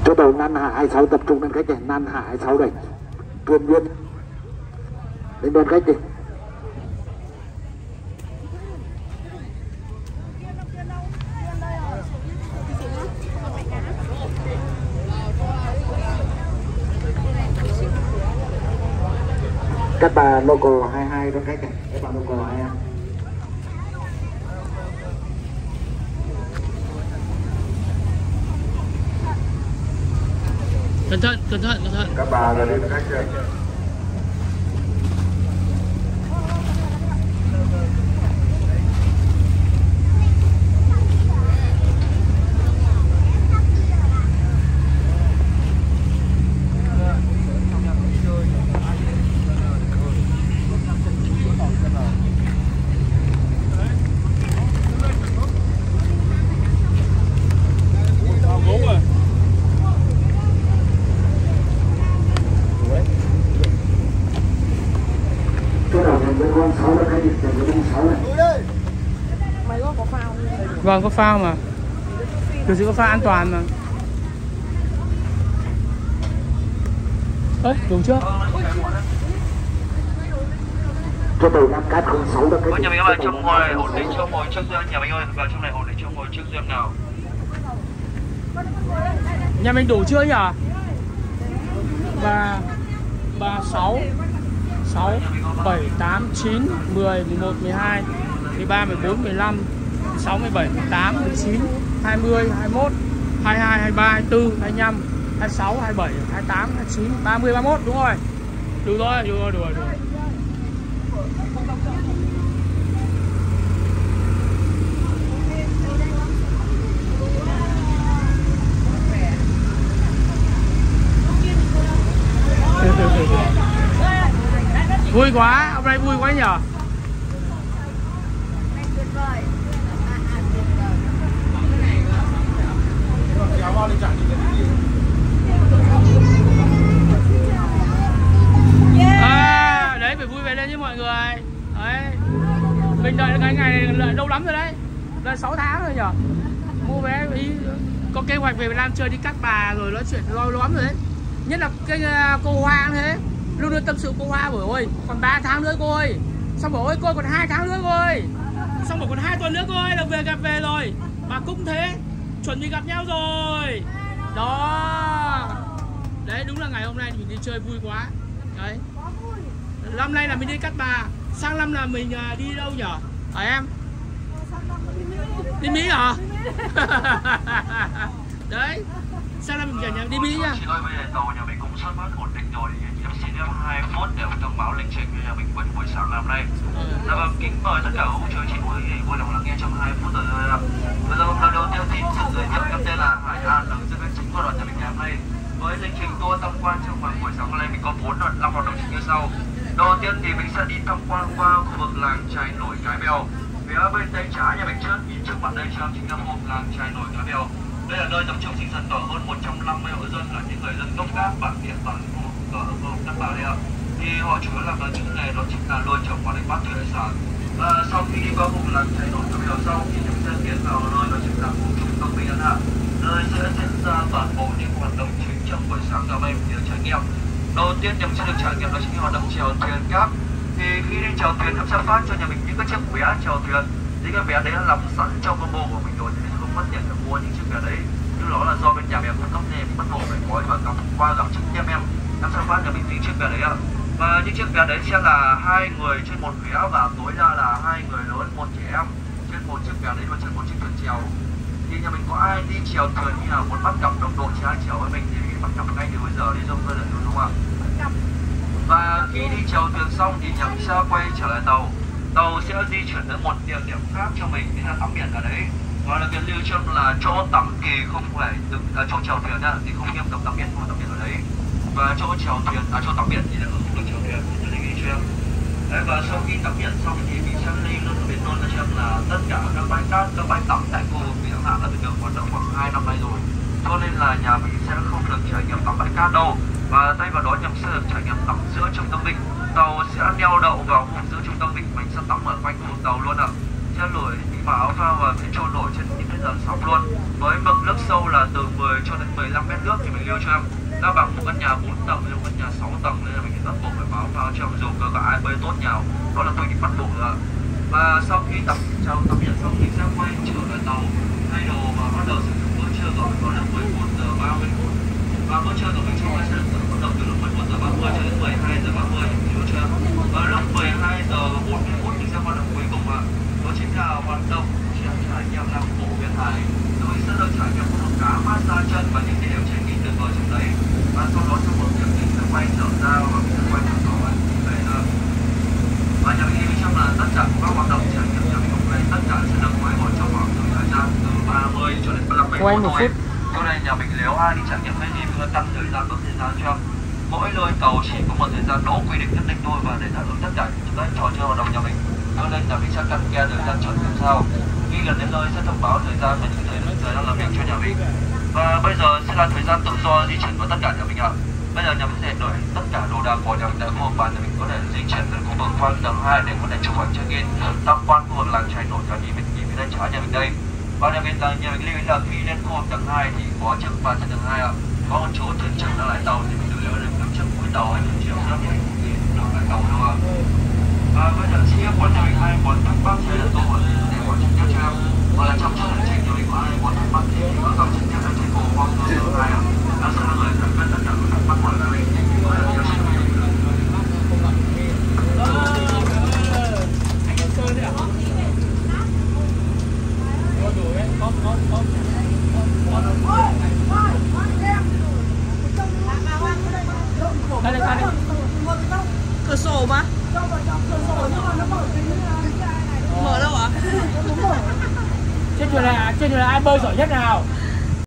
Cho tàu Nan Hà 26 tập trung lên khách này, Nan Hà 26 đây. Tuyên Nguyên lên đơn khách đi. Các bà local 22 đơn khách này, các bà local 22. Cẩn thận, cẩn thận, cẩn thận. Các bà là lên khách chưa? Vâng, có phao mà. Kiểu gì có phao an toàn mà. Ơi, đủ chưa? Cho tàu Nam Cát 06 là cái. Nhà mình các bạn trong ngồi ổn định cho ngồi trước dương, nhà mình ơi, vào trong này ổn định cho ngồi trước dương nào. Nhà mình đủ chưa nhỉ? 3 6 6 7 8 9 10 11 12 13 14 15 16 17 18 19 20 21 22 23 24 25 26 27 28 29 30 31 đúng rồi. Đủ rồi, đủ rồi, đủ rồi, đủ rồi. Vui quá, hôm nay vui quá nhở. À, đấy phải vui vẻ lên chứ mọi người. Đấy. Mình đợi cái ngày này lâu lắm rồi đấy. Là 6 tháng rồi nhở. Mua vé ý có kế hoạch về Việt Nam chơi đi Cát Bà rồi nói chuyện lâu lắm rồi đấy. Nhất là cái cô Hoa thế. Luôn luôn tâm sự cô Hoa bảo ơi còn 3 tháng nữa cô ơi. Xong bảo ơi cô còn 2 tháng nữa cô ơi. Xong bảo còn 2 tuần nữa cô ơi là về gặp về rồi. Bà cũng thế. Chuẩn bị gặp nhau rồi. Đó. Đấy đúng là ngày hôm nay mình đi chơi vui quá. Đấy. Năm nay là mình đi Cát Bà. Sang năm là mình đi đâu nhở? Hả em? Đi Mỹ hả? Đấy. Sang năm mình cả nhà đi Mỹ nha. Chị ơi, bây giờ tàu nhà mình cũng xuất phát ổn định rồi thì em xin phép 2 phút để thông báo lịch trình cho nhà mình buổi sáng ngày hôm nay. Dạ vâng, kính mời tất cả các chú chị vui lòng lắng nghe trong 2 phút rồi thôi ạ. Bây giờ lần đầu tiên xin tự giới thiệu, em tên là Hải An, là diễn viên chính của đoàn nhà mình ngày hôm nay. Với lịch trình tour tham quan trong buổi sáng hôm nay mình có 5 hoạt động chính như sau. Đầu tiên thì mình sẽ đi tham quan qua khu vực làng chài nổi Cái Bèo. Phía bên tay trái nhà mình nhìn trước mặt đây chính là khu vực làng chài nổi Cái Bèo. Đây là nơi tập trung sinh sản của hơn 150 hộ dân là những người dân gốc gác bản địa bản ở vùng Cát Bà đây ạ. Thì họ chủ yếu làm ở những nghề đó chính là nuôi trồng và đánh bắt thủy hải sản. Sau khi đi qua vùng làng chài nổi Cái Bèo xong thì chúng sẽ tiến vào nơi đó chính là khu trung tâm Bình An Hạ. Nơi sẽ diễn ra toàn bộ những hoạt động chính trong buổi sáng ngày hôm nay mình trải nghiệm. Đầu tiên mình sẽ được trải nghiệm đó chính là hoạt động chèo thuyền cáp. Thì khi đi chèo thuyền em sẽ phát cho nhà mình những cái chiếc vé chèo thuyền. Thì cái vé đấy là làm sẵn trong combo của mình rồi nên không mất tiền để mua những chiếc vé đấy. Nhưng đó là do bên nhà em cung cấp nên mình bắt buộc phải gói và qua gặp trực tiếp em sẽ phát nhà mình những chiếc vé đấy ạ. Và những chiếc vé đấy sẽ là 2 người trên một vé và tối đa là 2 người lớn 1 trẻ em trên một chiếc vé đấy và trên một chiếc thuyền chèo. Thì nhà mình có ai đi chèo thuyền như là muốn bắt cặp đồng đội chỉ ai chèo với mình thì mình bắt cặp ngay từ bây giờ đi giúp hơn là đúng không ạ? Và khi đi chèo thuyền xong thì nhà mình sẽ quay trở lại tàu. Tàu sẽ di chuyển đến một địa điểm khác cho mình, nên là tắm biển ở đấy. Và là việc lưu trương là chỗ tắm thì không phải chỗ chèo thuyền thì không nghiêm cấm tắm biển, không tắm biển ở đấy. Và chỗ chèo thuyền, chỗ tắm biển thì là không được chèo thuyền, thì để ghi cho em. Đấy, và sau khi tắm biển xong thì mình sẽ đi luôn biển luôn cho em là tất cả các bãi cát, các bãi tắm tại khu vực Bình An Hạ là được hoạt động khoảng 2 năm nay rồi. Cho nên là nhà mình sẽ không được trải nghiệm tắm bãi cát đâu. Và thay vào đó nhà mình sẽ được trải nghiệm tắm giữa trung tâm vịnh. Tàu sẽ neo đậu vào khu giữa trung tâm vịnh, mình sẽ tắm ở quanh khu tàu luôn ạ. Sẽ nổi những áo phao và sẽ trôi nổi trên những cái dàn sóng luôn. Với mực nước sâu là từ 10 cho đến 15 mét nước thì mình lưu cho em. Nó bằng một căn nhà 4 tầng hay một căn nhà 6 tầng nên là mình bắt buộc phải báo vào cho em dù có ai bơi tốt nhau. Đó là quy định bắt buộc rồi. Và sau khi tập nhật xong thì sẽ quay trở lại tàu thay đồ và bắt đầu sử dụng bữa trưa rồi có lúc 11 giờ 30 phút. Và bữa trưa của mình trong sẽ bắt đầu từ lúc 11 giờ 30 cho đến 12 giờ 30 bữa trưa. Và lúc 12 giờ 40 phút thì sẽ hoạt động cuối cùng ạ. Đó chính là hoạt động trải nghiệm làm bộ Việt Hải. Tôi sẽ được trải nghiệm một cá massage chân và những địa điểm trải nghiệm tuyệt vời trong đấy. Và sau đó trong một điểm mình sẽ quay trở ra và mình sẽ quay trở lại đây nữa. Và nhà mình nghĩ rằng là tất cả các hoạt động trải nghiệm nhà mình hôm nay tất cả sẽ được quay trong khoảng thời gian từ 30 cho đến 35 phút thôi. Cho nên nhà mình nếu ai đi trải nghiệm cái gì mình tăng thời gian bớt thời gian cho em. Mỗi lôi tàu chỉ có một thời gian đỗ quy định nhất định thôi và để đáp ứng tất cả những cái trò chơi hoạt động nhà mình. Cho nên nhà mình sẽ căn ke thời gian chuẩn làm sao. Khi gần đến nơi sẽ thông báo thời gian và những thời gian làm việc cho nhà mình. Và bây giờ sẽ là thời gian tự do di chuyển của tất cả nhà mình ạ. Bây giờ nhà mình sẽ đổi tất cả đồ đạc của nhà mình tại khu vực và nhà mình có thể di chuyển đến khu vực quanh tầng 2 để có thể chụp ảnh check-in, tham quan khu vực làng chài nổi và nhìn phía bên trái nhà mình đây. Và nhà mình lưu ý là khi lên khu vực tầng 2 thì có chiếc bàn trên tầng 2 ạ. Có một chỗ thuyền trưởng đang lái tàu thì mình lưu ý là đứng trước mũi tàu hay chiều ra mũi lái tàu đâu ạ. Và bây giờ chi tiết của nhà mình ai muốn thắc mắc hay là tôi muốn để có chi tiết cho em. Và là trong chương trình nhà mình có ai muốn thắc mắc thì có gặp chi tiết ở trên cổ hoặc tầng 2 ạ. Đã sẽ là người giải quyết tất cả các thắc mắc của nhà mình. Cửa sổ mà. Mở đâu ạ? Trên thuyền này ai bơi giỏi nhất nào?